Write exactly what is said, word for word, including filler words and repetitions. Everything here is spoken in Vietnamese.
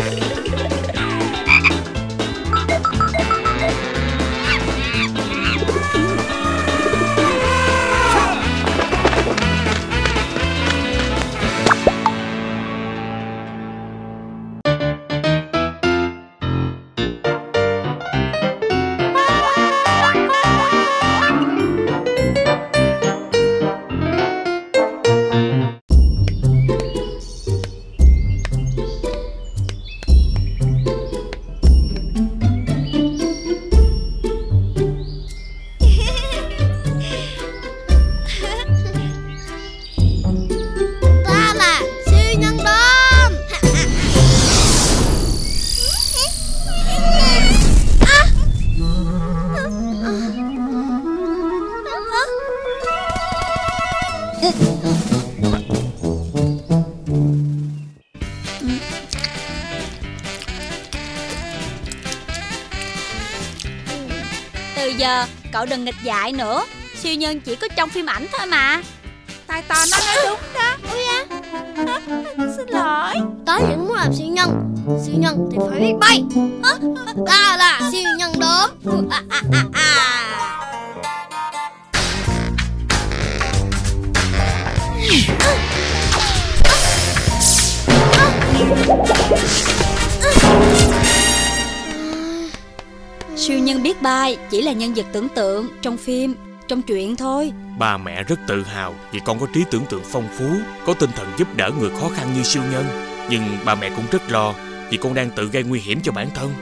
Từ giờ cậu đừng nghịch dại nữa. Siêu nhân chỉ có trong phim ảnh thôi mà. Tai to nó nói đúng đó. Ôi da. Xin lỗi. Tớ vẫn muốn làm siêu nhân. Siêu nhân thì phải biết bay. Ta là siêu nhân đốm. À, à, à, à. Siêu nhân biết bay chỉ là nhân vật tưởng tượng trong phim, trong truyện thôi. Ba mẹ rất tự hào vì con có trí tưởng tượng phong phú, có tinh thần giúp đỡ người khó khăn như siêu nhân. Nhưng ba mẹ cũng rất lo vì con đang tự gây nguy hiểm cho bản thân.